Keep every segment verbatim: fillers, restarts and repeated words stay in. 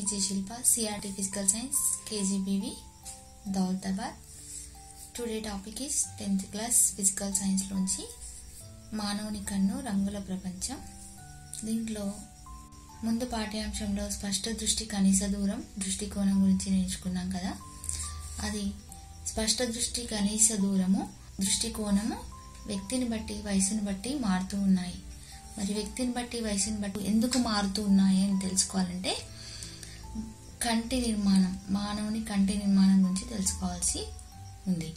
G Shilpa, C R T Physical Science, K G B V, Daulatabad. Today topic is tenth class Physical Science లోంచి మానవుని కన్ను రంగుల ప్రపంచం. దీంట్లో ముందు పాఠ్యాంశంలో స్పష్ట దృష్టి కనీస దూరం దృష్టికోణం గురించి నేర్చుకున్నాం కదా. అది స్పష్ట దృష్టి కనీస దూరము దృష్టికోణము వ్యక్తిని బట్టి వయసుని బట్టి మారుతూ ఉన్నాయి. మరి వ్యక్తిని బట్టి వయసుని బట్టి ఎందుకు మారుతూ ఉన్నాయి అని తెలుసుకోవాలంటే కంటి నిర్మాణం మానవుని కంటి నిర్మాణం గురించి తెలుసుకోవాల్సి ఉంది.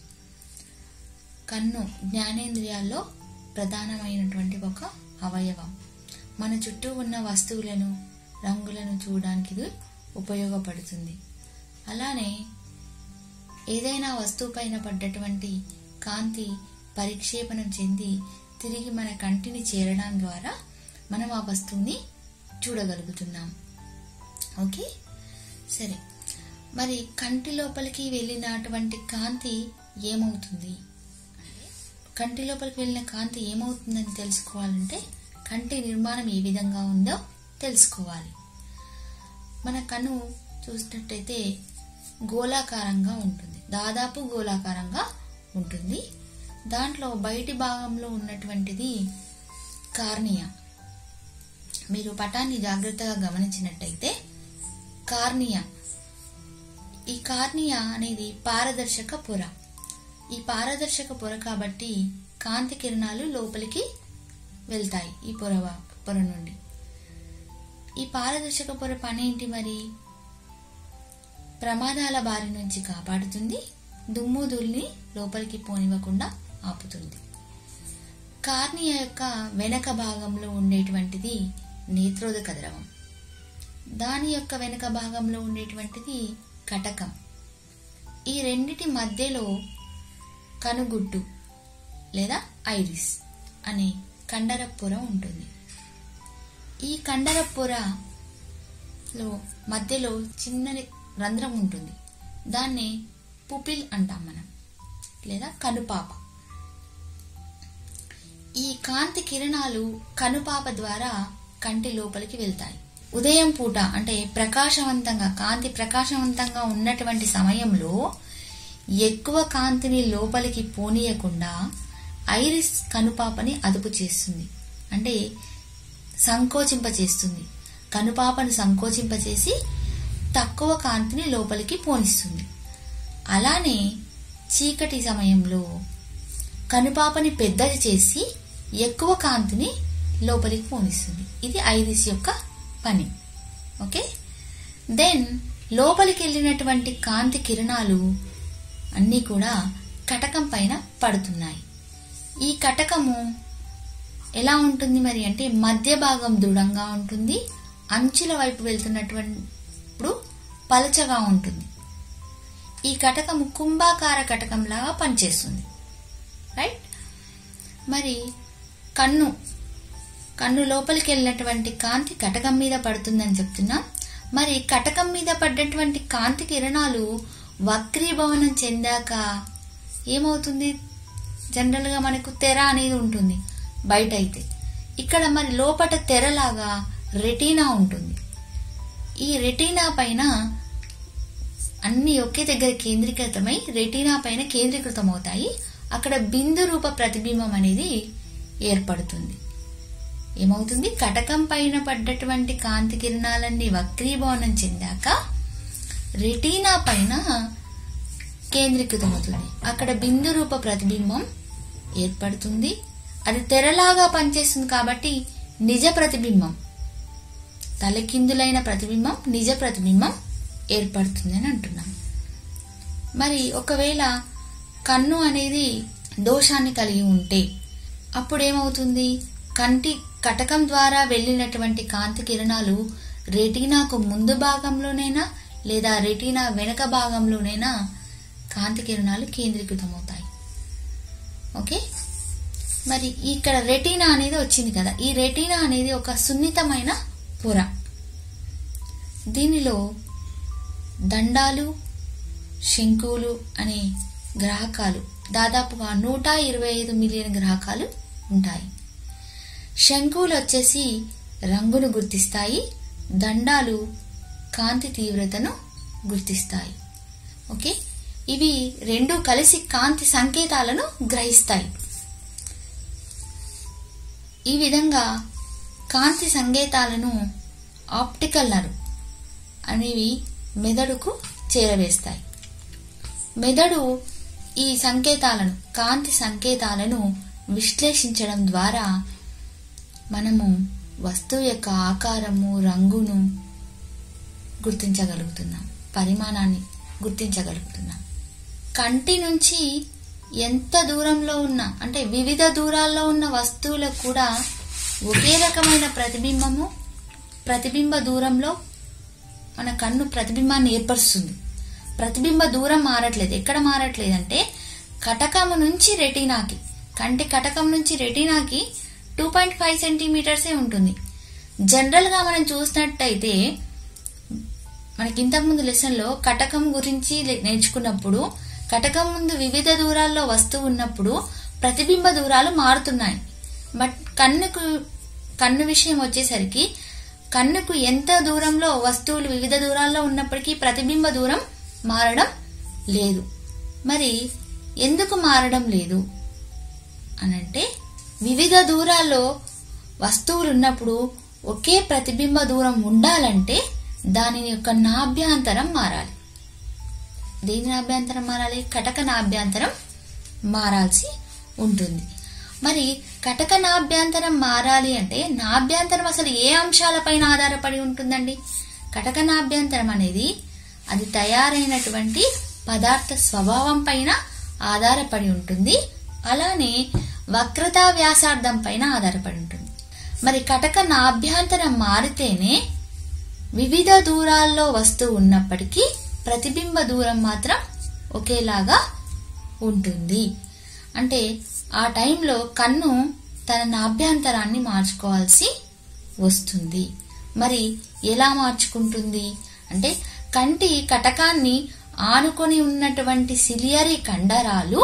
కన్ను జ్ఞానేంద్రియాల్లో ప్రధానమైనటువంటి ఒక అవయవం. మన చుట్టూ ఉన్న వస్తువులను రంగులను చూడడానికి ఇది ఉపయోగపడుతుంది. అలానే ఏదైనా వస్తువు పైన పడ్డటువంటి కాంతి పరిక్షేపణం చెంది తిరిగి మన కంటిని చేరడం ద్వారా మనం ఆ వస్తువుని చూడగలుగుతున్నాం. ఓకే, సరే. మరి కంటి లోపలికి వెళ్ళినటువంటి కాంతి ఏమవుతుంది? కంటి లోపలికి వెళ్ళిన కాంతి ఏమవుతుందని తెలుసుకోవాలంటే కంటి నిర్మాణం ఏ విధంగా ఉందో తెలుసుకోవాలి. మన కన్ను చూసినట్టయితే గోళాకారంగా ఉంటుంది, దాదాపు గోళాకారంగా ఉంటుంది. దాంట్లో బయటి భాగంలో ఉన్నటువంటిది కార్నియా. మీరు పటాన్ని జాగ్రత్తగా గమనించినట్టయితే కార్నియా, ఈ కార్నియా అనేది పారదర్శక పొర. ఈ పారదర్శక పొర కాబట్టి కాంతి కిరణాలు లోపలికి వెళ్తాయి ఈ పొర పొర నుండి. ఈ పారదర్శక పొర పని ఏంటి మరి? ప్రమాదాల బారి నుంచి కాపాడుతుంది, దుమ్ము ధూళిని లోపలికి పోనివ్వకుండా ఆపుతుంది. కార్నియా యొక్క వెనక భాగంలో ఉండేటువంటిది నేత్రోదక ద్రవం. దాని యొక్క వెనక భాగంలో ఉండేటువంటిది కటకం. ఈ రెండిటి మధ్యలో కనుగుడ్డు లేదా ఐరిస్ అనే కండర పొర ఉంటుంది. ఈ కండర పొరలో మధ్యలో చిన్నది రంధ్రం ఉంటుంది. దాన్ని పుపిల్ అంటాం మనం, లేదా కనుపాప. ఈ కాంతి కిరణాలు కనుపాప ద్వారా కంటి లోపలికి వెళ్తాయి. ఉదయం పూట అంటే ప్రకాశవంతంగా కాంతి ప్రకాశవంతంగా ఉన్నటువంటి సమయంలో ఎక్కువ కాంతిని లోపలికి పోనీయకుండా ఐరిస్ కనుపాపని అదుపు చేస్తుంది, అంటే సంకోచింపచేస్తుంది. కనుపాపను సంకోచింపచేసి తక్కువ కాంతిని లోపలికి పోనిస్తుంది. అలానే చీకటి సమయంలో కనుపాపని పెద్దది చేసి ఎక్కువ కాంతిని లోపలికి పోనిస్తుంది. ఇది ఐరిస్ యొక్క పని. ఓకే, దెన్ లోపలికి వెళ్ళినటువంటి కాంతి కిరణాలు అన్నీ కూడా కటకం పైన పడుతున్నాయి. ఈ కటకము ఎలా ఉంటుంది మరి అంటే మధ్య భాగం దృఢంగా ఉంటుంది, అంచుల వైపు వెళ్తున్నటువంటి పలచగా ఉంటుంది. ఈ కటకము కుంభాకార కటకం లాగా పనిచేస్తుంది. రైట్. మరి కన్ను కన్ను లోపలికి వెళ్ళినటువంటి కాంతి కటకం మీద పడుతుందని చెప్తున్నా. మరి కటకం మీద పడ్డటువంటి కాంతి కిరణాలు వక్రీభవనం చెందాక ఏమవుతుంది? జనరల్ గా మనకు తెర అనేది ఉంటుంది బయట అయితే. ఇక్కడ మరి లోపల తెరలాగా రెటీనా ఉంటుంది. ఈ రెటీనా పైన అన్ని ఒకే దగ్గర కేంద్రీకృతమై రెటీనా పైన కేంద్రీకృతం అవుతాయి. అక్కడ బిందు రూప ప్రతిబింబం అనేది ఏర్పడుతుంది. ఏమవుతుంది? కటకం పైన పడ్డటువంటి కాంతి కిరణాలన్నీ వక్రీభవనం చెందాక రెటీనా పైన కేంద్రీకృతమవుతుంది. అక్కడ బిందు రూప ప్రతిబింబం ఏర్పడుతుంది. అది తెరలాగా పనిచేస్తుంది కాబట్టి నిజ ప్రతిబింబం, తలకిందులైన ప్రతిబింబం, నిజ ప్రతిబింబం ఏర్పడుతుంది అని అంటున్నాం. మరి ఒకవేళ కన్ను అనేది దోషాన్ని కలిగి ఉంటే అప్పుడేమవుతుంది? కంటి కటకం ద్వారా వెళ్ళినటువంటి కాంతి కిరణాలు రెటీనాకు ముందు భాగంలోనైనా లేదా రెటీనా వెనక భాగంలోనైనా కాంతి కిరణాలు కేంద్రీకృతమవుతాయి. ఓకే, మరి ఇక్కడ రెటీనా అనేది వచ్చింది కదా. ఈ రెటీనా అనేది ఒక సున్నితమైన పొర. దీనిలో దండాలు, శంకువులు అనే గ్రాహకాలు దాదాపుగా నూట ఇరవై ఐదు మిలియన్ గ్రాహకాలు ఉంటాయి. శంకువులు వచ్చేసి రంగును గుర్తిస్తాయి, దండాలు కాంతి తీవ్రతను గుర్తిస్తాయి. ఓకే, ఇవి రెండు కలిసి కాంతి సంకేతాలను గ్రహిస్తాయి. ఈ విధంగా కాంతి సంకేతాలను ఆప్టికల్ నర్వ్ అనేవి మెదడుకు చేరవేస్తాయి. మెదడు ఈ సంకేతాలను కాంతి సంకేతాలను విశ్లేషించడం ద్వారా మనము వస్తువు యొక్క ఆకారము, రంగును గుర్తించగలుగుతున్నాం, పరిమాణాన్ని గుర్తించగలుగుతున్నాం. కంటి నుంచి ఎంత దూరంలో ఉన్న అంటే వివిధ దూరాల్లో ఉన్న వస్తువులకు కూడా ఒకే రకమైన ప్రతిబింబము ప్రతిబింబ దూరంలో మన కన్ను ప్రతిబింబాన్ని ఏర్పరుస్తుంది. ప్రతిబింబ దూరం మారట్లేదు. ఎక్కడ మారట్లేదు అంటే కటకము నుంచి రెటీనాకి, కంటి కటకం నుంచి రెటీనాకి టూ పాయింట్ ఫైవ్ సెంటీమీటర్సే ఉంటుంది. జనరల్ గా మనం చూసినట్టయితే మనకి ఇంతకుముందు లెసన్ లో కటకం గురించి నేర్చుకున్నప్పుడు కటకం ముందు వివిధ దూరాల్లో వస్తువు ఉన్నప్పుడు ప్రతిబింబ దూరాలు మారుతున్నాయి. బట్ కన్నుకు కన్ను విషయం వచ్చేసరికి కన్నుకు ఎంత దూరంలో వస్తువులు వివిధ దూరాల్లో ఉన్నప్పటికీ ప్రతిబింబ దూరం మారడం లేదు. మరి ఎందుకు మారడం లేదు అనంటే వివిధ దూరాల్లో వస్తువులు ఉన్నప్పుడు ఒకే ప్రతిబింబ దూరం ఉండాలంటే దాని యొక్క నాభ్యాంతరం మారాలి. దేని నాభ్యాంతరం మారాలి? కటక నాభ్యాంతరం మారాల్సి ఉంటుంది. మరి కటక నాభ్యాంతరం మారాలి అంటే నాభ్యాంతరం అసలు ఏ అంశాలపైన ఆధారపడి ఉంటుందండి? కటక నాభ్యాంతరం అనేది అది తయారైనటువంటి పదార్థ స్వభావం పైన ఆధారపడి ఉంటుంది. అలానే వక్రతా వ్యాసార్థం పైన ఆధారపడి ఉంటుంది. మరి కటక నాభ్యాంతరం మారితేనే వివిధ దూరాల్లో వస్తువు ఉన్నప్పటికీ ప్రతిబింబ దూరం మాత్రం ఒకేలాగా ఉంటుంది. అంటే ఆ టైంలో కన్ను తన నాభ్యాంతరాన్ని మార్చుకోవాల్సి వస్తుంది. మరి ఎలా మార్చుకుంటుంది అంటే కంటి కటకాన్ని ఆనుకొని ఉన్నటువంటి సిలియరీ కండరాలు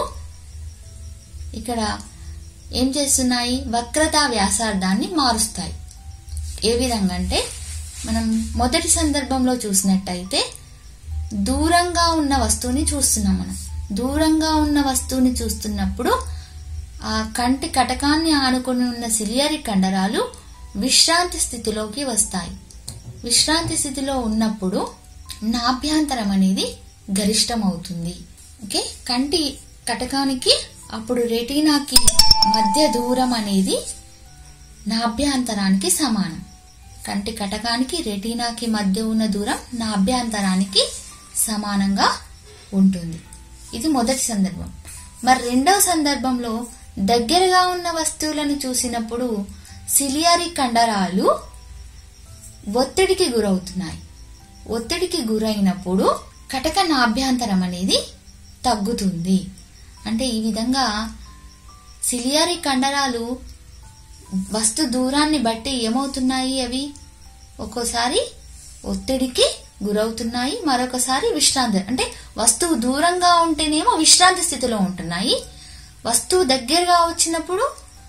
ఇక్కడ ఏం చేస్తున్నాయి? వక్రతా వ్యాసార్థాన్ని మారుస్తాయి. ఏ విధంగా అంటే మనం మొదటి సందర్భంలో చూసినట్టయితే దూరంగా ఉన్న వస్తువుని చూస్తున్నాం. మనం దూరంగా ఉన్న వస్తువుని చూస్తున్నప్పుడు ఆ కంటి కటకాన్ని ఆనుకొని ఉన్న సిలియరీ కండరాలు విశ్రాంతి స్థితిలోకి వస్తాయి. విశ్రాంతి స్థితిలో ఉన్నప్పుడు నాభ్యాంతరం అనేది గరిష్టమవుతుంది. ఓకే, కంటి కటకానికి అప్పుడు రెటీనాకి మధ్య దూరం అనేది నాభ్యాంతరానికి సమానం. కంటి కటకానికి రెటీనాకి మధ్య ఉన్న దూరం నాభ్యాంతరానికి సమానంగా ఉంటుంది. ఇది మొదటి సందర్భం. మరి రెండవ సందర్భంలో దగ్గరగా ఉన్న వస్తువులను చూసినప్పుడు సిలియరీ కండరాలు ఒత్తిడికి గురవుతున్నాయి. ఒత్తిడికి గురైనప్పుడు కటక నాభ్యాంతరం అనేది తగ్గుతుంది. అంటే ఈ విధంగా సిలియరీ కండరాలు వస్తు దూరాన్ని బట్టి ఏమవుతున్నాయి? అవి ఒక్కోసారి ఒత్తిడికి గురవుతున్నాయి, మరొకసారి విశ్రాంతి అంటే వస్తువు దూరంగా ఉంటేనేమో విశ్రాంతి స్థితిలో ఉంటున్నాయి, వస్తువు దగ్గరగా వచ్చినప్పుడు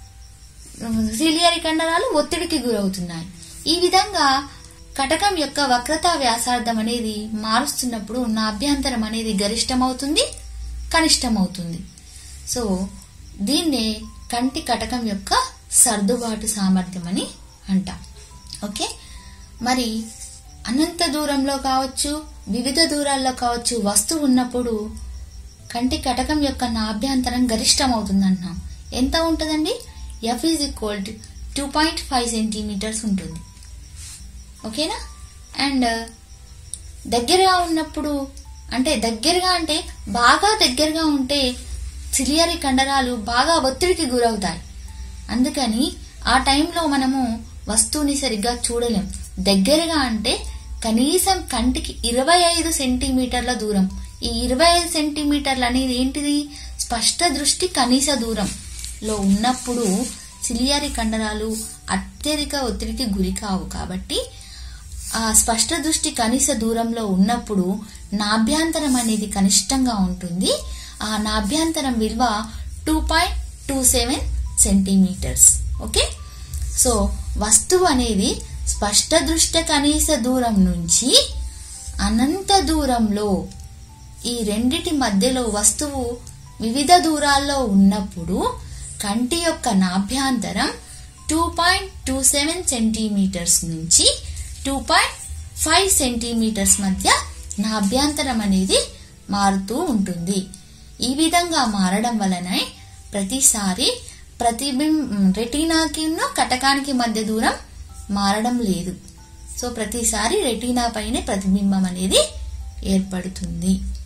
సిలియరీ కండరాలు ఒత్తిడికి గురవుతున్నాయి. ఈ విధంగా కటకం యొక్క వక్రతా వ్యాసార్థం అనేది మారుస్తున్నప్పుడు నాభ్యాంతరం అనేది గరిష్టమవుతుంది, కనిష్టమవుతుంది. సో దీన్నే కంటి కటకం యొక్క సర్దుబాటు సామర్థ్యం అని అంటాం. ఓకే, మరి అనంత దూరంలో కావచ్చు, వివిధ దూరాల్లో కావచ్చు వస్తువు ఉన్నప్పుడు కంటి కటకం యొక్క నాభ్యాంతరం గరిష్టం అవుతుంది అంటున్నాం. ఎంత ఉంటుందండి? F is equal to two point five centimetres ఉంటుంది. ఓకేనా? అండ్ దగ్గరగా ఉన్నప్పుడు అంటే దగ్గరగా అంటే బాగా దగ్గరగా ఉంటే సిలియరీ కండరాలు బాగా ఒత్తిడికి గురవుతాయి. అందుకని ఆ టైంలో మనము వస్తువుని సరిగ్గా చూడలేం. దగ్గరగా అంటే కనీసం కంటికి ఇరవై ఐదు సెంటీమీటర్ల దూరం. ఈ ఇరవై ఐదు సెంటీమీటర్లు అనేది ఏంటిది? స్పష్ట దృష్టి కనీస దూరంలో ఉన్నప్పుడు సిలియరీ కండరాలు అత్యధిక ఒత్తిడికి గురి కావు. కాబట్టి ఆ స్పష్ట దృష్టి కనీస దూరంలో ఉన్నప్పుడు నాభ్యాంతరం అనేది కనిష్టంగా ఉంటుంది. ఆ నాభ్యాంతరం విలువ two point two seven centimetres. Okay, so వస్తువు అనేది స్పష్ట దృష్టి కనీస దూరం నుంచి అనంత దూరంలో ఈ రెండిటి మధ్యలో వస్తువు వివిధ దూరాల్లో ఉన్నప్పుడు కంటి యొక్క నాభ్యాంతరం two point two seven centimetres నుంచి టూ పాయింట్ ఫైవ్ సెంటీమీటర్స్ మధ్య నాభ్యాంతరం అనేది మారుతూ ఉంటుంది. ఈ విధంగా మారడం వలన ప్రతిసారి ప్రతిబింబ రెటీనాకి కటకానికి మధ్య దూరం మారడం లేదు. సో ప్రతిసారి రెటీనా పైనే ప్రతిబింబం అనేది ఏర్పడుతుంది.